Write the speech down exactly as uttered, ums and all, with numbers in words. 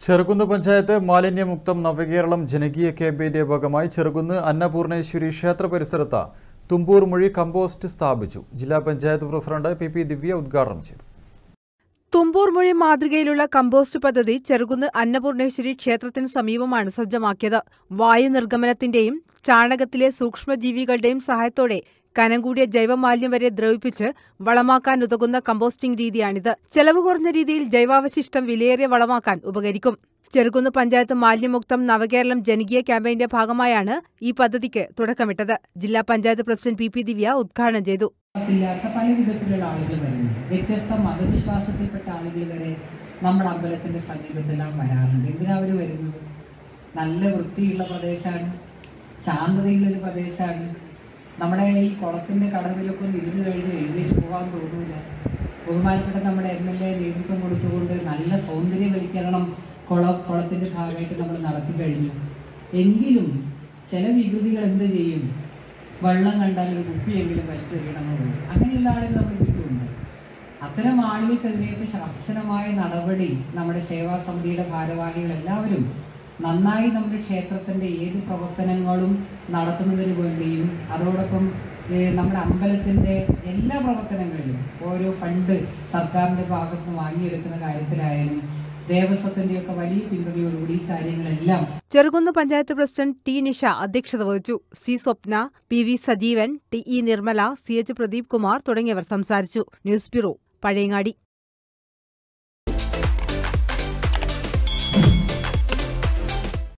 ചെറുകുന്ന് പഞ്ചായത്ത് മാലിന്യമുക്തം നവകേരളം ജനകീയ ക്യാമ്പയിന്റെ ഭാഗമായി ചെറുകുന്ന് അന്നപൂർണേശ്വരി ക്ഷേത്ര പരിസരത്ത് തുമ്പൂർ മൊഴി കമ്പോസ്റ്റ് സ്ഥാപിച്ചു. ജില്ലാ panchayat president P P Divya ഉദ്ഘാടനം ചെയ്തു. തുമ്പൂർ മൊഴി മാതൃകയിലുള്ള കമ്പോസ്റ്റ് പദ്ധതി ചെറുകുന്ന് അന്നപൂർണേശ്വരി ക്ഷേത്രത്തിന് സമീപമാണ് സജ്ജമാക്കിയത്. വായു നിർഗമനത്തിന്റെയും ചാണകത്തിലെ സൂക്ഷ്മജീവികളുടെയും സഹായത്തോടെ കനം കൂടിയ ജൈവമാലിന്യം വരെ ദ്രവിപ്പിച്ച് വളമാക്കാനുതകുന്ന കമ്പോസ്റ്റിംഗ് രീതിയാണിത്. ചെലവ് കുറഞ്ഞ രീതിയിൽ ജൈവാവശിഷ്ടം വിലയേറിയ വളമാക്കാൻ ഉപകരിക്കും. ചെറുകുന്ന് പഞ്ചായത്ത് മാലിന്യമുക്തം നവകേരളം ജനകീയ ക്യാമ്പയിന്റെ ഭാഗമായാണ് ഈ പദ്ധതിക്ക് തുടക്കമിട്ടത്. ജില്ലാ panchayat president P P Divya ഉദ്ഘാടനം ചെയ്തു. പല വിധത്തിലുള്ള ആളുകൾ വരുന്നു. വ്യത്യസ്ത മതവിശ്വാസത്തിൽപ്പെട്ട ആളുകൾ വരെ നമ്മുടെ അമ്പലത്തിന്റെ സമീപത്തെല്ലാം വരാറുണ്ട്. എന്തിനാ അവർ വരുന്നത്? നല്ല വൃത്തിയുള്ള പ്രദേശമാണ്, ശാന്തതയുള്ളൊരു പ്രദേശമാണ്. നമ്മുടെ ഈ കുളത്തിന്റെ കടവിലൊക്കെ ഒന്ന് ഇരുന്ന് കഴിഞ്ഞ് എഴുന്നേറ്റ് പോകാൻ തോന്നൂല. ബഹുമാനപ്പെട്ട നമ്മുടെ എം എൽ എ നേതൃത്വം കൊടുത്തുകൊണ്ട് നല്ല സൗന്ദര്യവൽക്കരണം കുള കുളത്തിന്റെ ഭാഗമായിട്ട് നമ്മൾ നടത്തി കഴിഞ്ഞു. എങ്കിലും ചില വികൃതികൾ എന്ത് ചെയ്യും? വെള്ളം കണ്ടാൽ ഒരു കുപ്പിയെങ്കിലും വലിച്ചെറിയണമെന്നുള്ളൂ. അങ്ങനെയുള്ള ആളുകൾ നമ്മുടെ ചുറ്റുമുണ്ട്. അത്തരം ആളുകൾക്കെതിരെയൊക്കെ ശാസനമായ നടപടി നമ്മുടെ സേവാ സമിതിയുടെ ഭാരവാഹികൾ എല്ലാവരും നന്നായി നമ്മുടെ ക്ഷേത്രത്തിന്റെ ഏത് പ്രവർത്തനങ്ങളും നടത്തുന്നതിന് വേണ്ടിയും അതോടൊപ്പം നമ്മുടെ അമ്പലത്തിന്റെ എല്ലാ പ്രവർത്തനങ്ങളിലും ഓരോ ഫണ്ട് സർക്കാരിന്റെ ഭാഗത്ത് നിന്ന് വാങ്ങിയെടുക്കുന്ന കാര്യത്തിലായാലും ദേവസ്വത്തിന്റെയൊക്കെ വലിയ പിന്തുണയോടുകൂടി ഈ കാര്യങ്ങളെല്ലാം. ചെറുകുന്ന് പഞ്ചായത്ത് പ്രസിഡന്റ് ടി നിഷ അധ്യക്ഷത വഹിച്ചു. C Swapna, P V Sajeevan, T E Nirmala, C H Pradeep Kumar തുടങ്ങിയവർ സംസാരിച്ചു. News bureau, Pazhayangadi.